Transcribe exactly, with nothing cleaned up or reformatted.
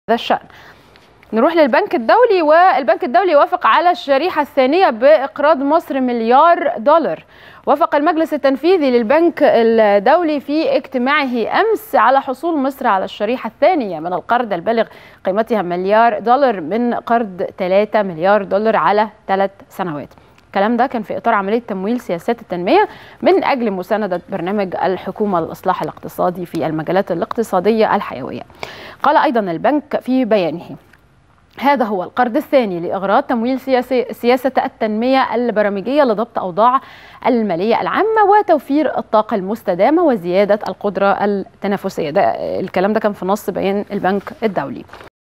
هذا الشأن. نروح للبنك الدولي، والبنك الدولي وافق على الشريحة الثانية بإقراض مصر مليار دولار. وافق المجلس التنفيذي للبنك الدولي في اجتماعه أمس على حصول مصر على الشريحة الثانية من القرض البالغ قيمتها مليار دولار من قرض ثلاثة مليار دولار على ثلاث سنوات. الكلام ده كان في إطار عملية تمويل سياسات التنمية من أجل مساندة برنامج الحكومة للإصلاح الاقتصادي في المجالات الاقتصادية الحيوية. قال أيضا البنك في بيانه: هذا هو القرض الثاني لإغراض تمويل سياسة التنمية البرامجية لضبط أوضاع المالية العامة وتوفير الطاقة المستدامة وزيادة القدرة التنافسية. ده الكلام ده كان في نص بيان البنك الدولي.